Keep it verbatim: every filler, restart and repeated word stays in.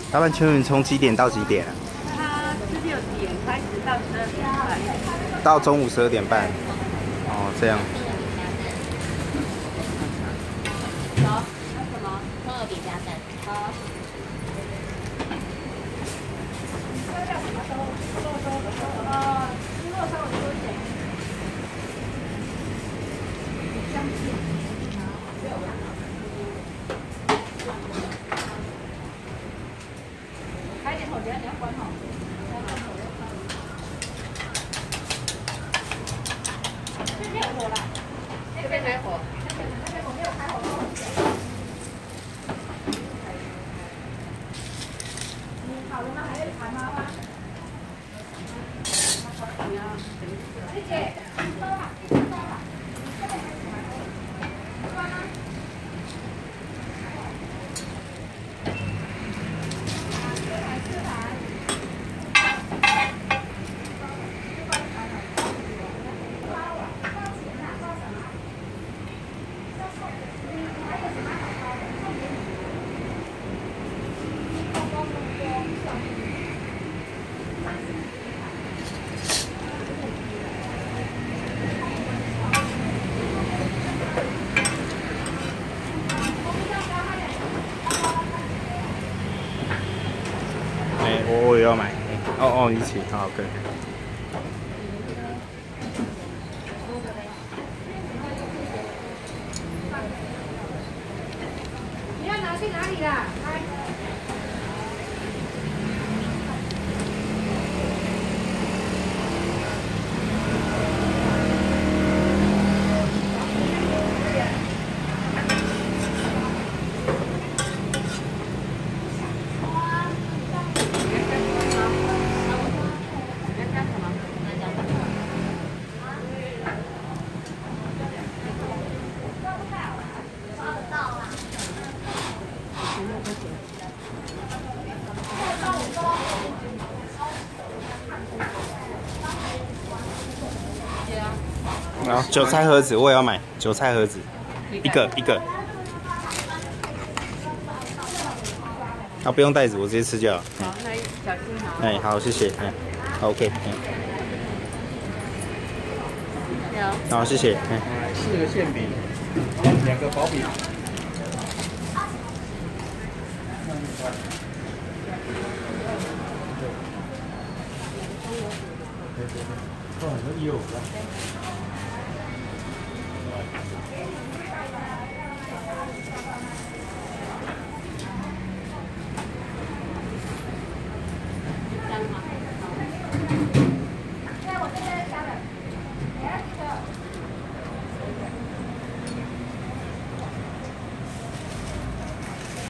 老板，请问从几点到几点啊？ 它是六点开始到十二点半。 到中午十二点半。哦，这样。 好，那什么？葱油饼加蛋。好。要叫什么粥？肉粥的粥。呃，猪肉稍微多一点。相信。开点火，等下你要关好。这边有火了，这边没火，那边我没有开火。嗯，好了吗？还要盘吗？谢谢。收了，收了。关吗？ 哎，我我也要买。哦哦，一起，好，可以。 你要拿去哪里啦？来。 然后韭菜盒子我也要买，韭菜盒子，一个一个。啊，不用袋子，我直接吃就好。 好，那小心好。 哎，好，谢谢。哎 ，OK， 嗯。 有。 好，谢谢。哎。 四个馅饼，两个薄饼。哦，那有了。